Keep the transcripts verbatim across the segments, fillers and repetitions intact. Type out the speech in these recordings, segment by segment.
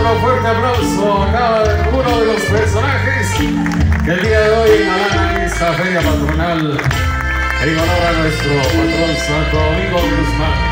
otro fuerte aplauso a cada uno de los personajes que el día de hoy inhalan esta feria patronal en honor a nuestro patrón Santo Domingo Guzmán.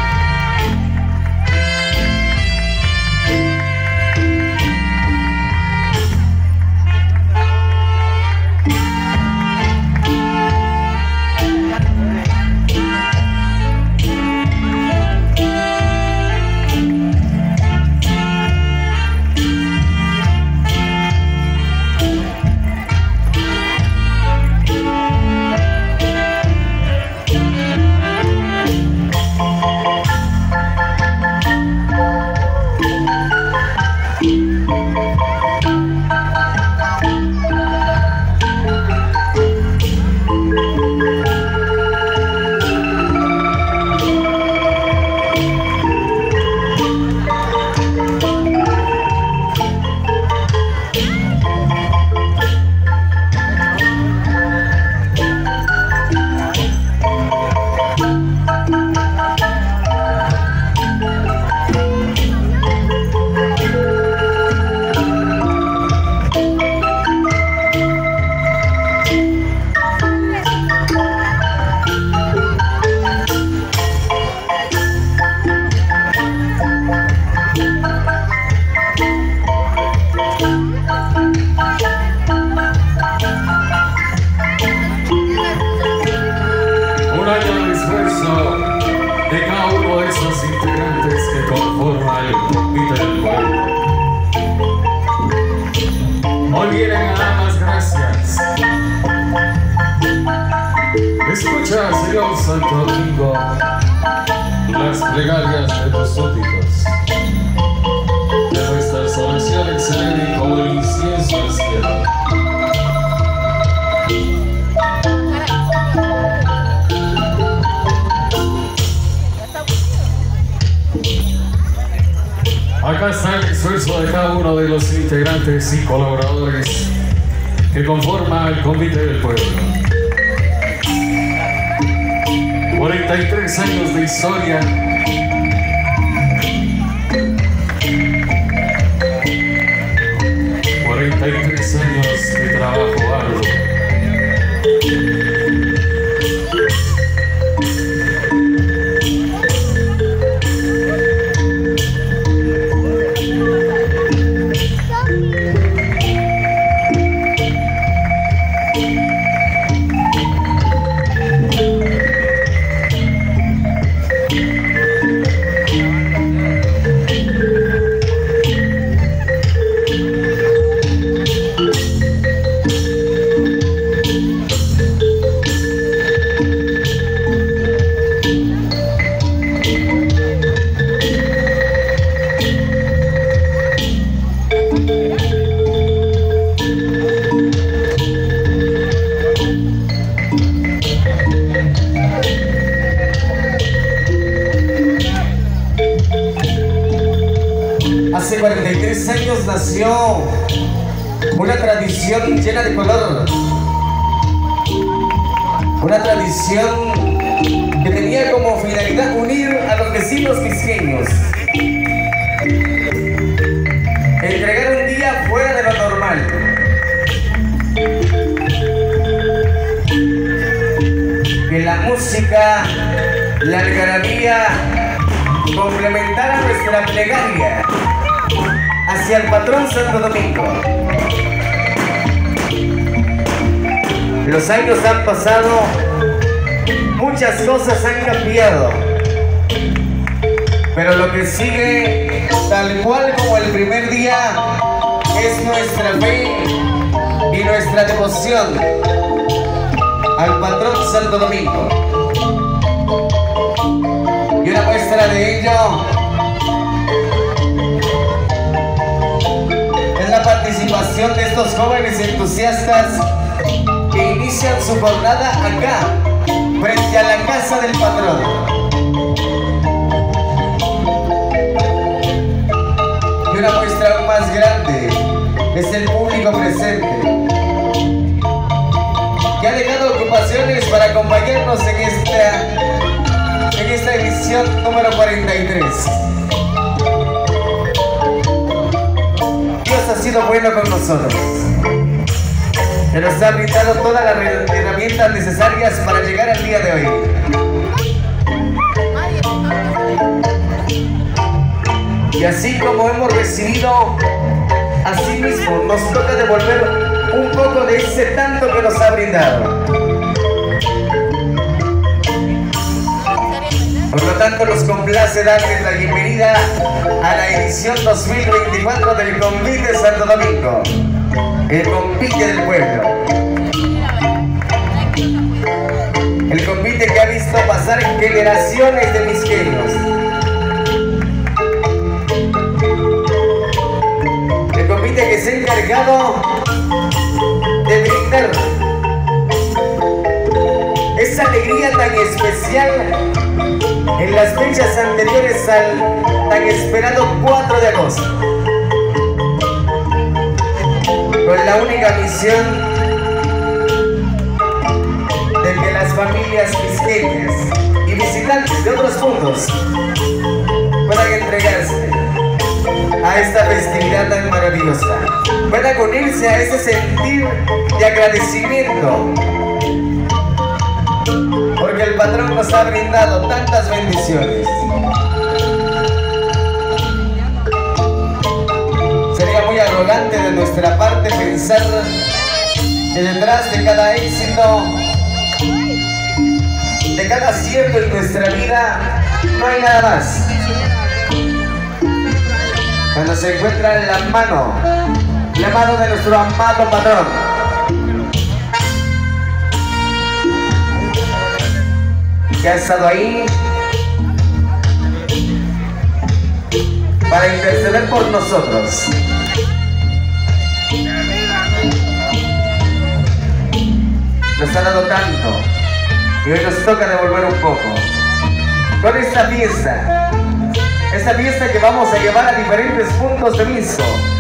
Escucha, Señor Santo Domingo, las plegarias de tus súbditos, de nuestras oraciones se eleven como el incienso al cielo. Acá está el esfuerzo de cada uno de los integrantes y colaboradores que conforman el Convite del Pueblo. cuarenta y tres años de historia. cuarenta y tres años de trabajo arduo. Hace cuarenta y tres años nació una tradición llena de color, una tradición que tenía como finalidad unir a los vecinos quisqueños, entregar un día fuera de lo normal, que la música, la algarabía complementara nuestra plegaria hacia el patrón Santo Domingo. Los años han pasado, muchas cosas han cambiado, pero lo que sigue, tal cual como el primer día, es nuestra fe y nuestra devoción al patrón Santo Domingo. Y una muestra de ello la participación de estos jóvenes entusiastas que inician su jornada acá, frente a la casa del patrón. Y una muestra aún más grande es el público presente, que ha dejado ocupaciones para acompañarnos en esta, en esta edición número cuarenta y tres. sido bueno con nosotros, que nos ha brindado todas las herramientas necesarias para llegar al día de hoy. Y así como hemos recibido, así mismo nos toca devolver un poco de ese tanto que nos ha brindado. Por lo tanto, nos complace darles la bienvenida a la edición dos mil veinticuatro del Convite Santo Domingo, el Convite del pueblo. El convite que ha visto pasar generaciones de misqueños. El convite que se ha encargado de brindar esa alegría tan especial en las fechas anteriores al tan esperado cuatro de agosto, con la única misión de que las familias misqueñas y visitantes de otros puntos puedan entregarse a esta festividad tan maravillosa, puedan unirse a ese sentir de agradecimiento, porque el patrón nos ha brindado tantas bendiciones. Sería muy arrogante de nuestra parte pensar que detrás de cada éxito, de cada acierto en nuestra vida, no hay nada más. Cuando se encuentra en la mano, la mano de nuestro amado patrón, que ha estado ahí para interceder por nosotros. Nos ha dado tanto y hoy nos toca devolver un poco con esta fiesta, esta fiesta que vamos a llevar a diferentes puntos de Misco.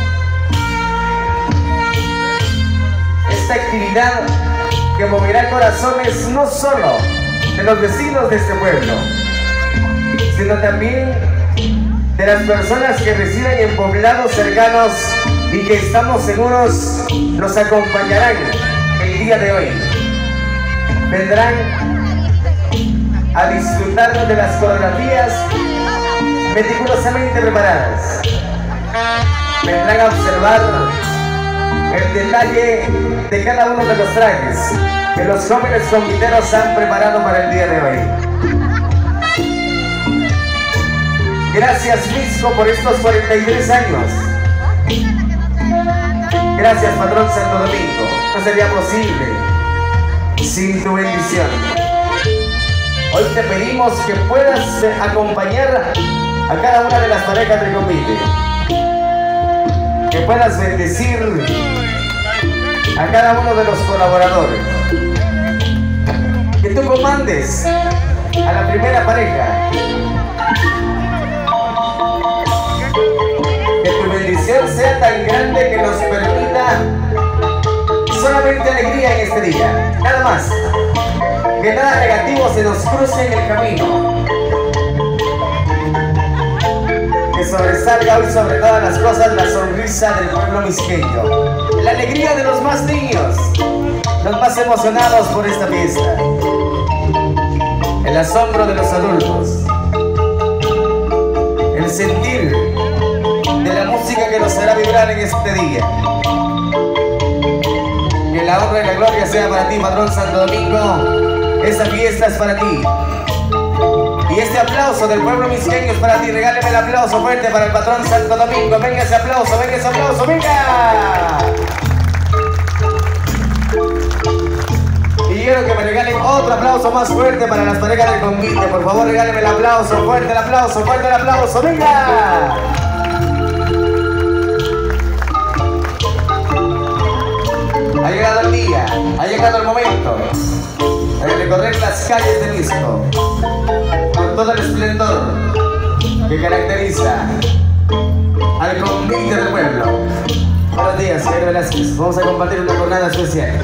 Esta actividad que moverá corazones no solo de los vecinos de este pueblo, sino también de las personas que residen en poblados cercanos y que estamos seguros nos acompañarán el día de hoy. Vendrán a disfrutar de las coreografías meticulosamente preparadas. Vendrán a observar el detalle de cada uno de los trajes que los jóvenes conviteros han preparado para el día de hoy. Gracias, Misco, por estos cuarenta y tres años. Gracias, patrón Santo Domingo. No sería posible sin tu bendición. Hoy te pedimos que puedas acompañar a cada una de las parejas del convite, que puedas bendecir a cada uno de los colaboradores, que tú comandes a la primera pareja, que tu bendición sea tan grande que nos permita solamente alegría en este día, nada más, que nada negativo se nos cruce en el camino, que sobresalga hoy sobre todas las cosas la sonrisa del pueblo misqueño, la alegría de los más niños, los más emocionados por esta fiesta, el asombro de los adultos, el sentir de la música que nos hará vibrar en este día. Que la honra y la gloria sea para ti, patrón Santo Domingo. Esta fiesta es para ti. Y este aplauso del pueblo misqueño es para ti. Regáleme el aplauso fuerte para el patrón Santo Domingo. Venga ese aplauso, venga ese aplauso, venga. Y quiero que me regalen otro aplauso más fuerte para las parejas del convite. Por favor, regáleme el aplauso, fuerte el aplauso, fuerte el aplauso, venga. Ha llegado el día, ha llegado el momento de recorrer las calles de Misco con todo el esplendor que caracteriza al convite del pueblo. Buenos días, señor Velázquez. Vamos a compartir una jornada especial.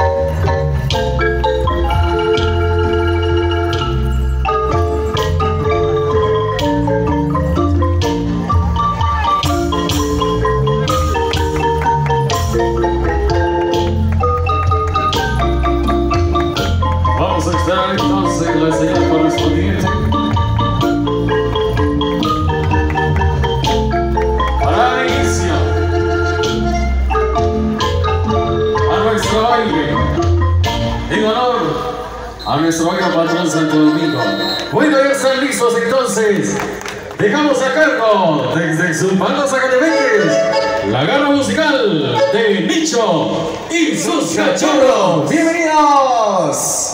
a nuestro amigo patrón Santo Domingo. Bueno, ya están listos entonces. Dejamos a cargo desde sus bandas academeques la garra musical de Nicho y sus cachorros. ¡Bienvenidos!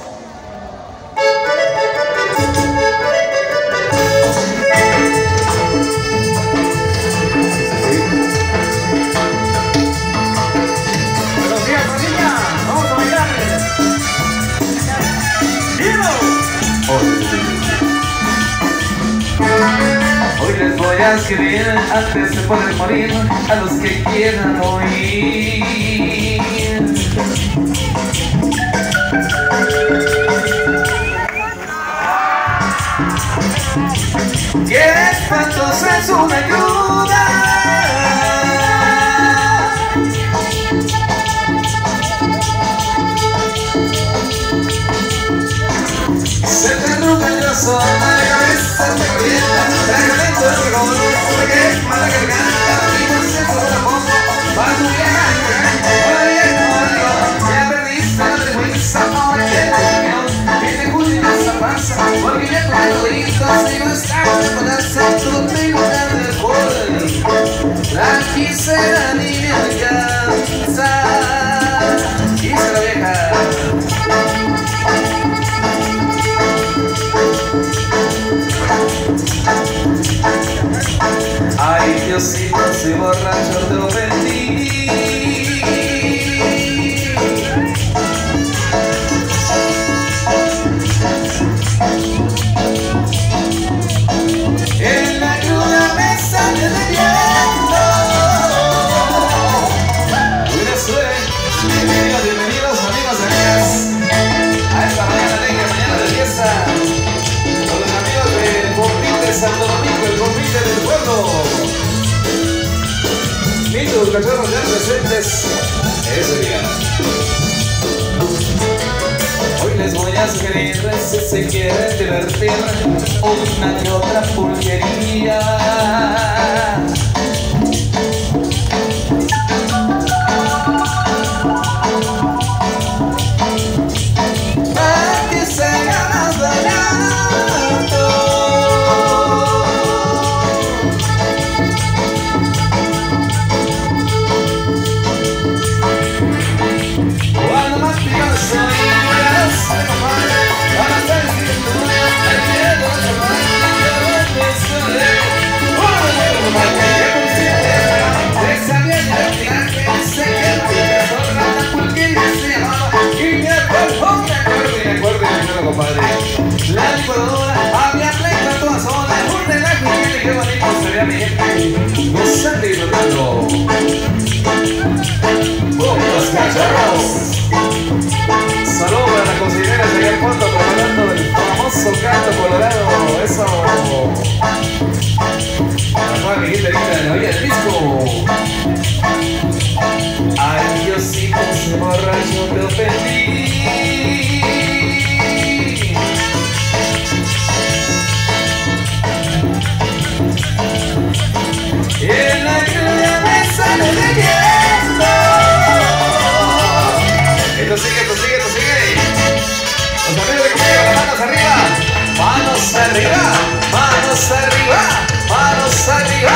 Buenos días, familia. Vamos a bailar. Hoy les voy a escribir antes de poder morir a los que quieran oír. Que espantoso es una ayuda. Se te arruga el brazo, la cabeza te calienta, fragmento de rigor, se quema la garganta, y por cierto de la pongo, para tu vieja hola vieja, amigo, ya perdiste la vergüenza, ahora que la opinión, que te juzgue esa panza, porque ya con el oído, si no estaba de ponerse, todo tengo ganas de alcohol, la quisiera ni me alcanza, quise la vieja. Ay, Diosito, si borracho te ofendí. En la cruda me sale de viento. Buena suerte, bienvenidos, bienvenidos, amigos y amigas, a esta mañana alegre, mañana de fiesta, con los amigos del Convite Santo Domingo, el Convite del pueblo. Niños, cachorros ya presentes ese día. Hoy les voy a sugerir, si se quieren divertir, una que otra pulquería. Para que se haga más barato. Cuando más picado soy, la licuadora había pleito a todas horas, un relajo y qué bonito se ve a mi gente gozando y disfrutando. ¡Los cachorros! Saludos a la cocinera de allá al fondo preparando el famoso canto colorado. Eso. La nueva amiguita linda de la vida del disco. Ay, Diosito, ese borracho te ofendí. Y en la lluvia me sale de viento. Esto sigue, esto sigue, esto sigue. Los amigos de conmigo, las manos arriba. Manos arriba, manos arriba, manos arriba.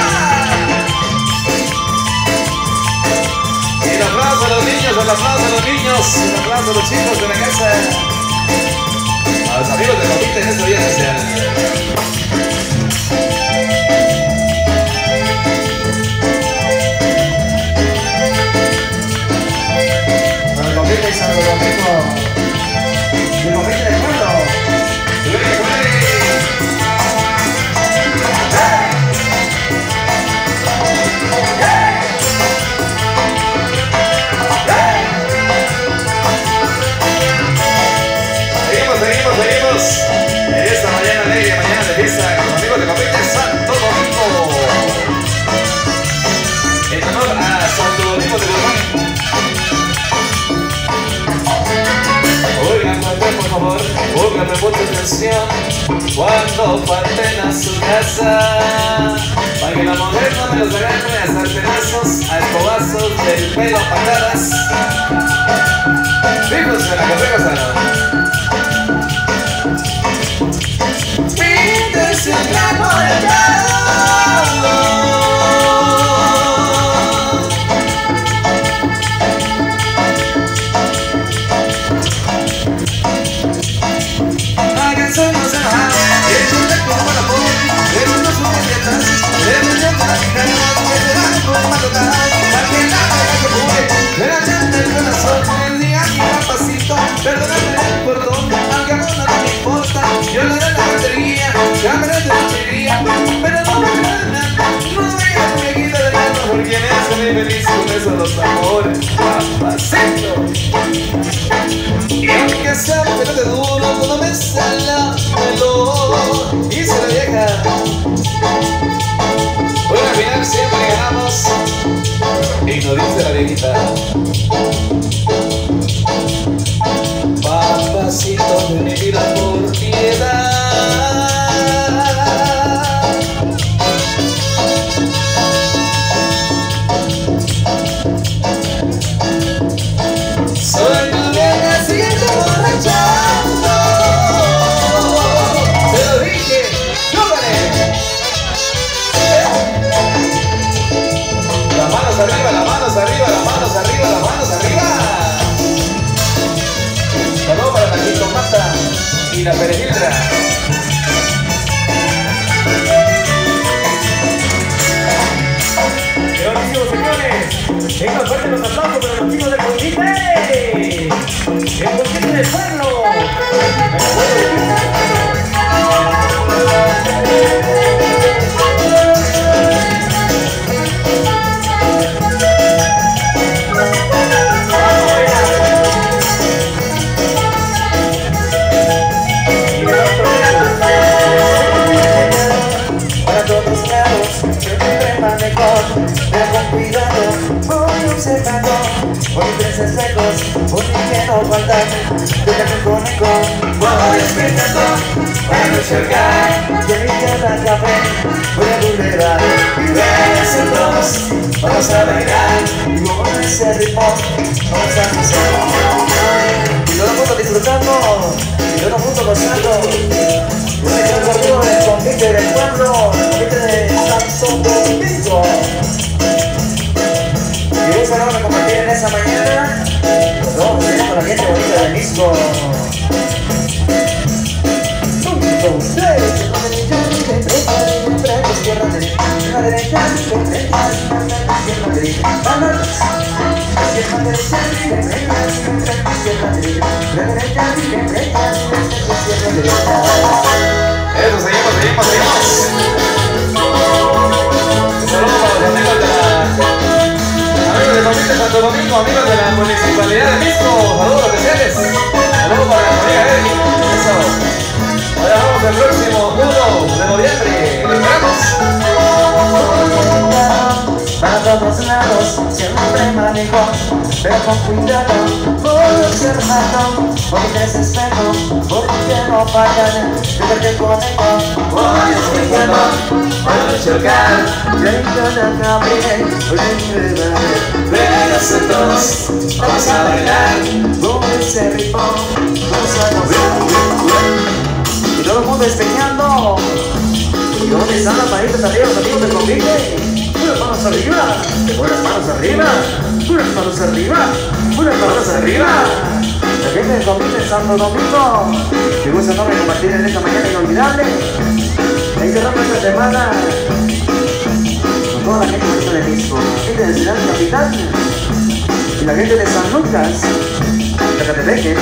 Y el aplauso a los niños, el aplauso a los niños, el aplauso a los chicos de la casa. A los amigos de Convite en este día especial. Convite y Santo Domingo, de Convite del pueblo. Seguimos, seguimos, seguimos. En esta mañana alegre, mañana de fiesta, con los amigos de Convite Santo Domingo. En honor a Santo Domingo de Guzmán. Oigan, por favor, pónganme mucha atención cuando falten a su casa, para que la mujer no me los agarre a sartenazos, a escobazos del pelo a patadas. Fíjense en la carrera sana. y feliz con esos los amores, papacito. Y aunque sea pero de duro, todo me sale pelo. Dice la vieja, bueno, al final siempre ganamos. Y nos dice la viejita, papacito de mi vida, por piedad. Soy tu vieja, sigue borrachando. Se lo dije, ¡lúgale! Las manos arriba, las manos arriba, las manos arriba, las manos arriba. Saludos para la jitomata y la perejildra. Señorísimos señores, tengan fuerte los aplausos para los chicos del Conquiste. El Conquiste del pueblo. Para todos lados, siempre manejo, pero con cuidado, voy observando, por tres espejos, por mi que no faltan, de la conejo, voy despertando, para no enxergar, y a mi tierra café, voy a vulnerar, y ven todos, vamos a bailar, y con ese ritmo, vamos a hacer, y todo el mundo disfrutando, y todo el mundo gozando. Un recorrido del Conquiste del pueblo, Conquiste de Santo Domingo. Y un saludo a compartir en esa mañana. Nos vamos a ir con la gente bonita de Misco. Un, dos, tres. Izquierda, derecha, izquierda, derecha, izquierda, derecha, izquierda, derecha, izquierda, derecha, izquierda, derecha. Eso, seguimos, seguimos, seguimos. Un saludo para los amigos de la... amigos de Conquiste de Santo Domingo, amigos de la Municipalidad de Misco. Saludos especiales. Saludos para la familia Eddy. Eso. Ahora vamos el próximo uno de noviembre. ¡Lo esperamos! Para todos lados, siempre manejo, pero con cuidado, voy observando, por tres espejos, porque no fallan, desde que conejo, voy explicando, para chocar, y ahí yo la abriré, voy a llevar, véngase todos, vamos a bailar, con ese ritmo, vamos a gozar, y todo el mundo espeñando, y dónde están las manitas arriba, los amigos del Conquiste. Unas manos arriba, unas manos arriba, unas manos arriba, unas manos arriba. La gente del Conquiste de Santo Domingo, que gusta enorme compartir en esta mañana inolvidable. Ahí cerramos esta semana con toda la gente bonita de Misco, la gente de Ciudad Capital y la gente de San Lucas, Zacatepeque.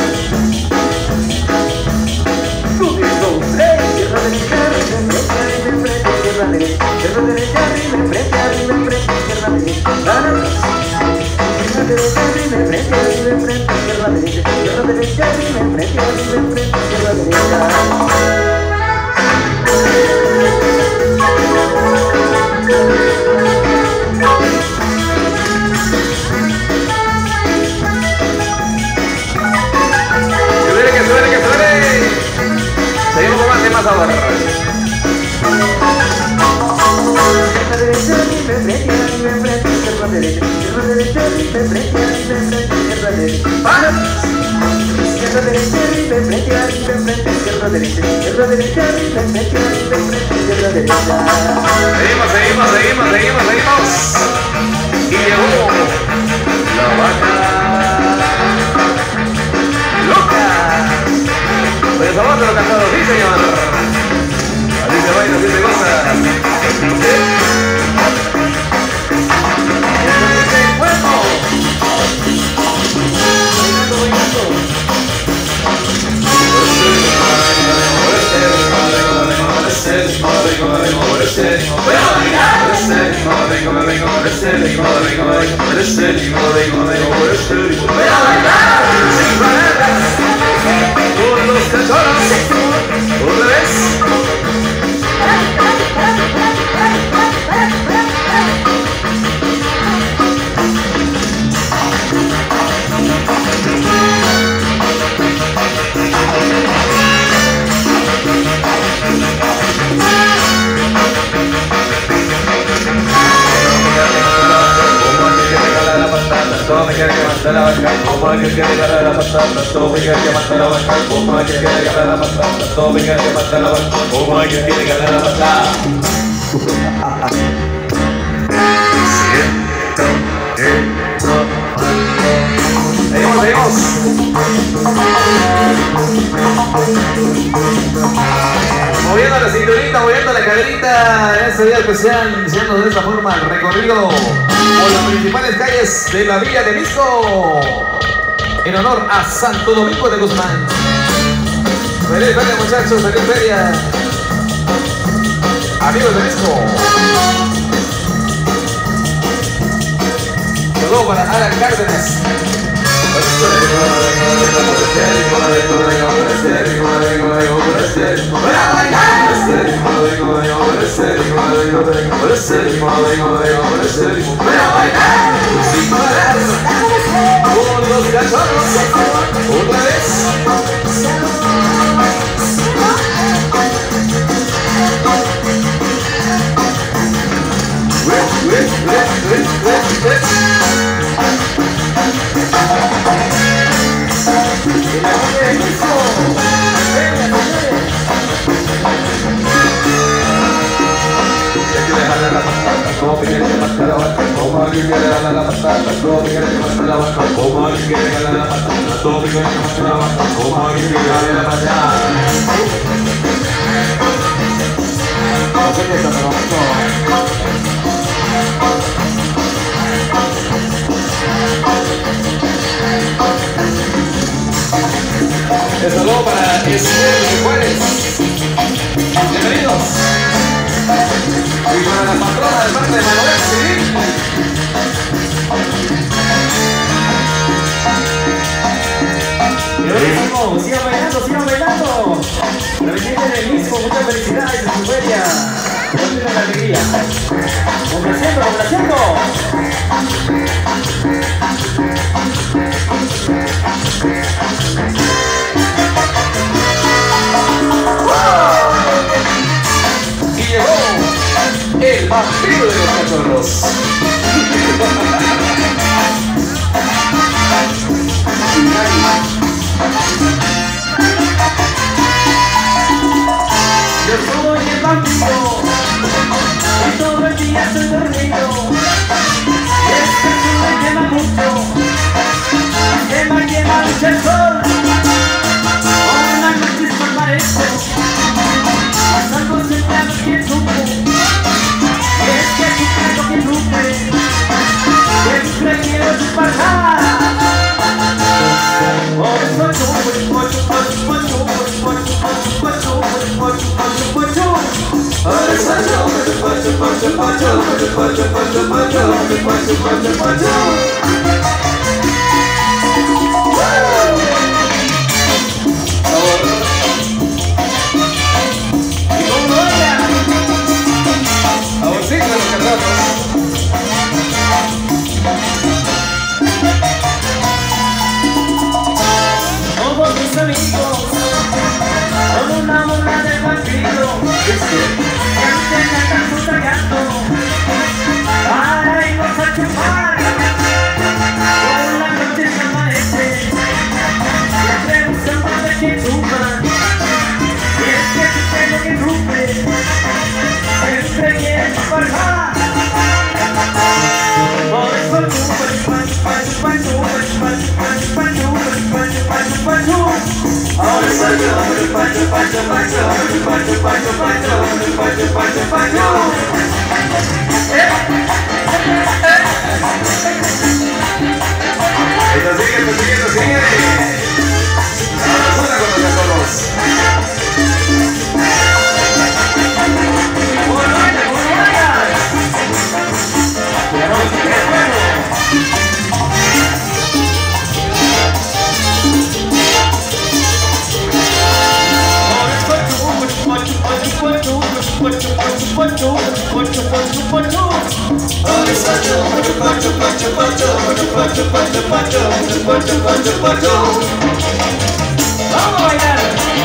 Uno, dos, tres, tierra derecha, arriba, enfrente, tierra derecha, tierra derecha, arriba, enfrente, arriba, enfrente, tierra derecha, tierra derecha, arriba, enfrente, arriba, enfrente, tierra derecha, tierra derecha, arriba, enfrente, arriba, enfrente, tierra derecha. Seguimos con más temas ahora. Tierra derecha, arriba, enfrente, arriba, enfrente, tierra derecha, tierra derecha, arriba, enfrente, arriba, enfrente, tierra derecha. Tierra derecha, arriba, enfrente, arriba, enfrente, tierra derecha, tierra derecha, arriba, enfrente, arriba, enfrente, tierra derecha. Seguimos, seguimos, seguimos, seguimos, seguimos. Y llegó la vaca loca. Pues vamos a lo cantado, sí señor. Así se baila, así se goza. Vengo, vengo, vengo, vengo, vengo, vengo, vengo, vengo, vengo, vengo, vengo, vengo, vengo, por ese ritmo, ritmo, ritmo, por ese ritmo. Voy a bailar sin palabras por los cachorros. Otra vez. Todo me quiere que mata la vaca, como aquel que regala la patata. Todo me quiere que mata la vaca, como aquel que regala la patata. Todo me quiere que mata la vaca, como aquel que regala la patata. Siento esto. Seguimos, seguimos. Moviendo la cinturita, moviendo la caderita en este día especial, iniciando de esta forma el recorrido por las principales calles de la Villa de Misco en honor a Santo Domingo de Guzmán. Feliz feria, muchachos, feliz feria, amigos de Misco. Saludos para Alan Cárdenas. Con los cachorros, otra vez. Como que quiere matar la vaca, como alguien quiere ganar la patata, como que quiere matar la vaca, como alguien quiere ganar la patata, como que quiere matar la vaca, como alguien quiere ganar la patata. Un saludo para Esmer Juárez. Bienvenidos. Y para la patrona de parte de Manuel Civil. Buenísimo, sigan bailando, sigan bailando. La belleza del mismo, muchas felicidades en su feria. Con una alegría. Complaciendo, complaciendo. Y llegó el vampiro de los cachorros. Yo soy el vampiro y todo el día estoy dormido. Y este sol me quema mucho, quema, quema mucho el sol. Por la noche desaparezco, salgo sentado quien supo. Y es que aquí tengo quien supe, siempre quiero disparar. Por eso chupo, chupo, chupo, chupo, chupo, chupo, chupo, chupo, chupo, chupo, chupo. Por eso chupo, chupo, chupo, chupo, chupo, chupo, chupo, chupo, chupo, chupo, chupo, chupo. Y como ella, Saborcito de los cachorros. todos mis amigos son una bola de vampiro que antes me están sustentando para irnos a chupar. Por la noche se amanece, siempre buscando de quien sufra. Y es que si tengo que sufre, siempre quiero parar. Por eso chupa, chupa, chupa, chupa, chupa, chupa, chupa, chupa, chupa, chupa, chupa, chupa. Por eso chupa, chupa, chupa, chupa, chupa, chupa, chupa, chupa, chupa, chupa, chupa. Esto sigue, esto sigue, esto sigue. Ahora con los cachorros. ¡Bueno, bueno! ¡Qué bueno! chupa, chupa, chupa, chupa, chupa, chupa. Vamos a bailar.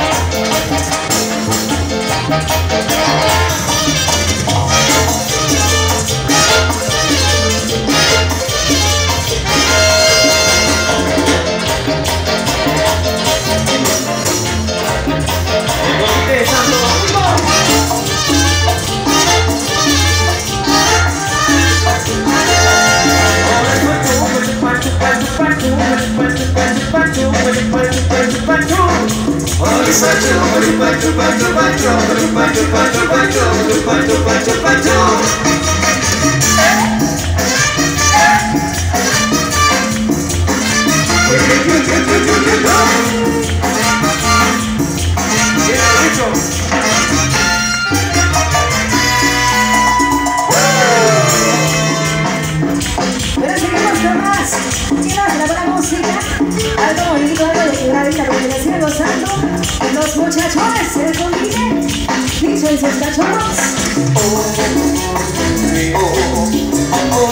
Los muchachones se combinen, dicen sus cachorros. Oh, oh, oh, oh,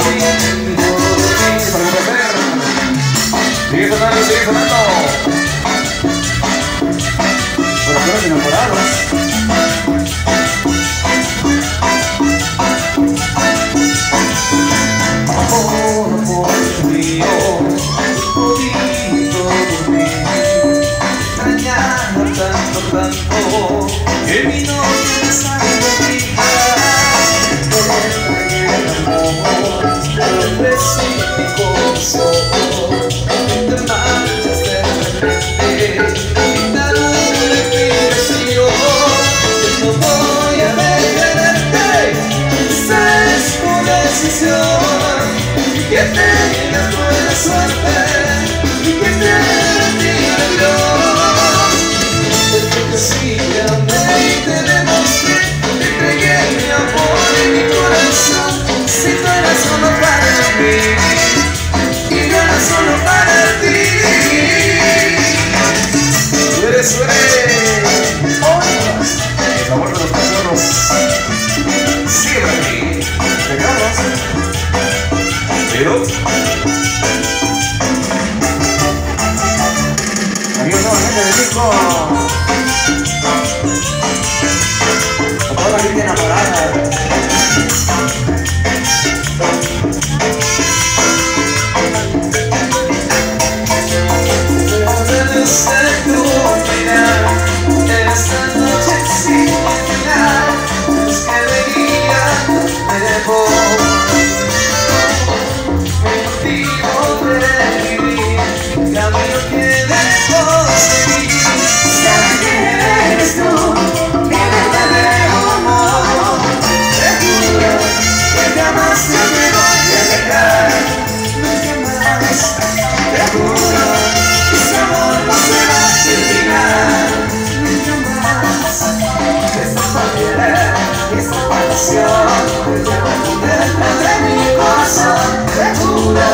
sigue sonando, sigue sonando. Corazones enamorados. Amor por mío, todito por mí. Extrañando tanto, tanto, que mi noche me sabe de ti. Te entregué el amor, te ofrecí mi corazón. Te marchas de repente, quitando una respiración. Yo no voy a detenerte, esa es tu decisión. Que tengas buena suerte y que te bendiga Dios. Desde que sí te amé y te demostré, te entregué mi amor y mi corazón. Si tú eras solo para mí y yo era solo para ti. Tú eres, tú eres otros, el amor de los cachorros. Sígueme aquí, pegados. Pero aquí está la gente del disco, con toda la gente enamorada. Desde tu mirar, esta noche sin final, es que de guía me dejó. Camino que debo seguir. ¿Sabes quién eres tú? Mi verdadero amor. Te juro que jamás te me voy a dejar. Nunca más. Te juro que ese amor no se va a terminar. Nunca más. Esta manera, esta pasión te llevo dentro de mi corazón. Te juro.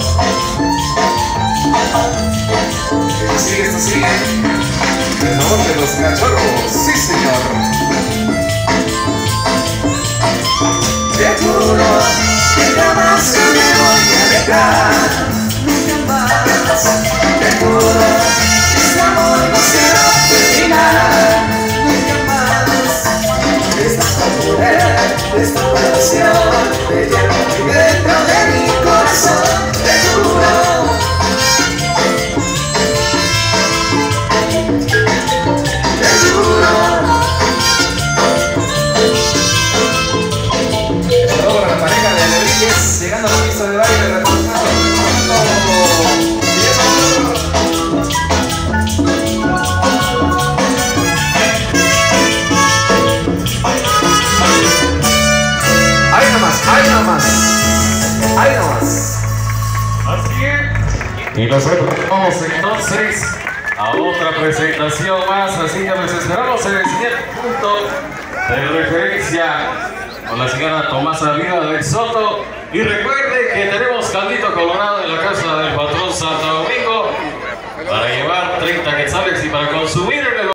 Sigue, esto sigue. El amor de los cachorros, sí señor. Te juro que jamás yo me voy a dejar. Nunca más. Te juro que este amor no se va a terminar. Nunca más. Esta mujer, esta pasión te llevo dentro de mi corazón. Te juro. Llegando a la pista de baile, retornando. Ahí nomás, ahí nomás, ahí nomás. Así es. Y nosotros vamos entonces a otra presentación más, así que nos esperamos en el siguiente punto de referencia con la señora Tomasa Vida del Soto. Y recuerde que tenemos caldito colorado en la casa del patrón Santo Domingo para llevar treinta quetzales y para consumir